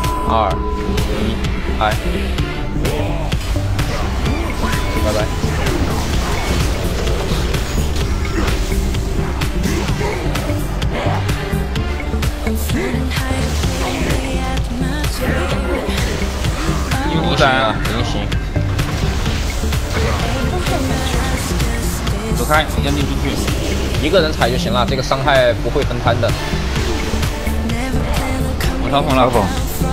2、1，来，拜拜。 不在啊， 菱形。 走开，要拧出去。 一个人踩就行了，这个伤害不会分摊的。 我嘲讽了，嘲讽。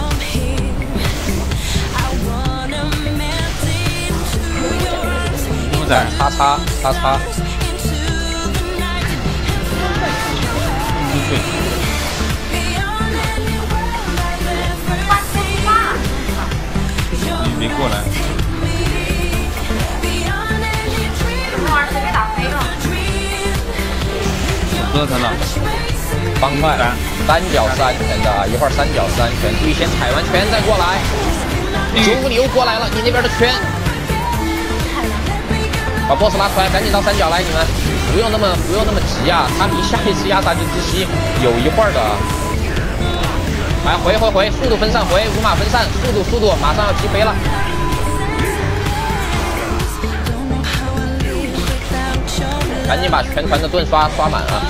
不在， 叉。 对。你别过来。折腾了， 方块三角是安全的，一会儿三角是安全，注意先踩完圈再过来。九五你又过来了，你那边的圈，把 boss 拉出来，赶紧到三角来，你们不用那么急啊，他离下一次压杀之息有一会儿的。来回，速度分散回，五码分散，速度，马上要击飞了。赶紧把全团的盾刷满啊！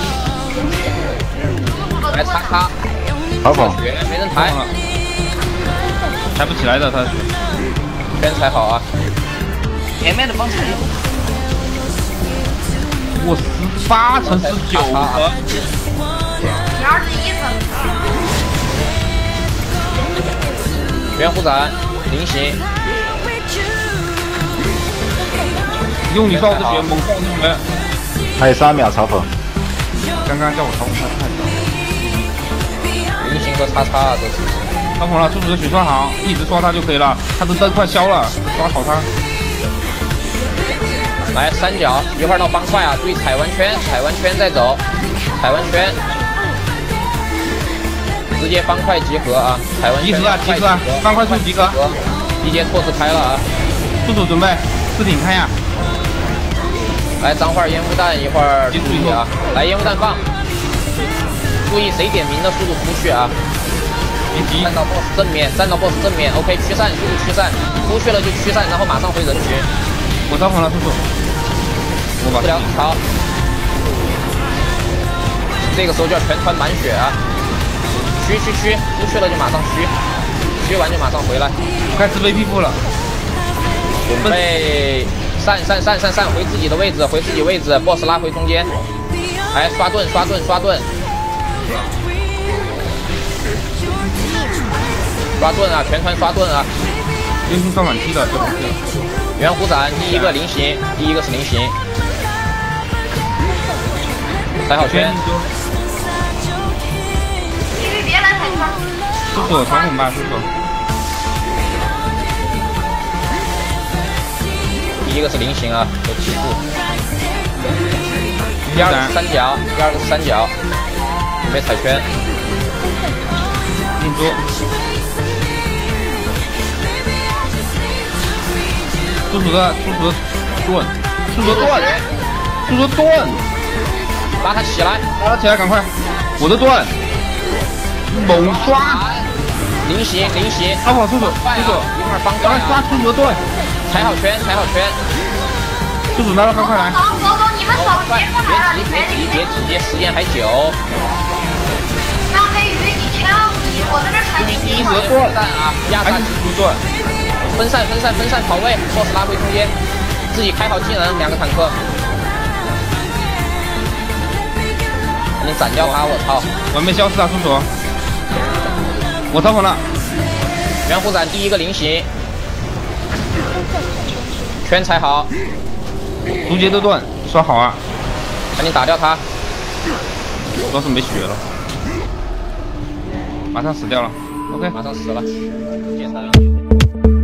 来擦， 好跑， 没人抬， 抬不起来的他。 圈踩好啊！ 前面的帮踩。 我18乘19个。 21层。 圆弧斩，菱形。 用你照着血猛放出来。 还有3秒嘲讽。 刚刚叫我嘲讽他太早。 菱形和叉啊，这是。 嘲讽了，叔叔的血刷好，一直刷他就可以了。他的灯快消了，刷好他。 来三角，一会儿到方块啊，注意踩完圈再走，踩完圈，直接方块集合啊，踩完圈集合，方块处集合， 一节错字开了啊， 叔叔准备四顶开呀。 来脏话烟雾弹，一会儿注意啊！来烟雾弹放，注意谁点名的速度出去啊！站到 boss 正面 ，OK 驱散，速度驱散，出去了就驱散，然后马上回人群。 我招魂了，叔叔。我把不了好，这个时候就要全团满血啊！驱，出去了就马上驱完就马上回来。 开始背屁股了， 准备。散，回自己的位置，boss 拉回中间，来刷盾，刷盾啊，全团刷盾啊， 英雄刷满踢的， 圆弧斩，第一个是菱形，踩好圈。 别来踩圈。 叔叔嘲讽吧，叔叔。 第一个是菱形啊，都记住。第二个是三角，准备踩圈。 定住。叔叔的盾， 拉他起来， 赶快！我的盾，猛刷。 菱形。 好跑，叔叔， 一会儿方块刷叔叔的盾。 踩好圈， 叔叔拿了，快来！ 走，你们走， 别急，时间还久。 张黑鱼，你千万不急，我在这踩你。 第一折盾啊，压杀出盾，分散跑位 ，boss 拉回中间，自己开好技能，2个坦克，能斩掉他，我操！ 完美消失啊，叔叔！我嘲讽了。 圆弧斩，第一个菱形。圈踩好， 竹节的盾刷好啊， 赶紧打掉他。 主要是没血了，马上死掉了。OK， 马上死了，检查。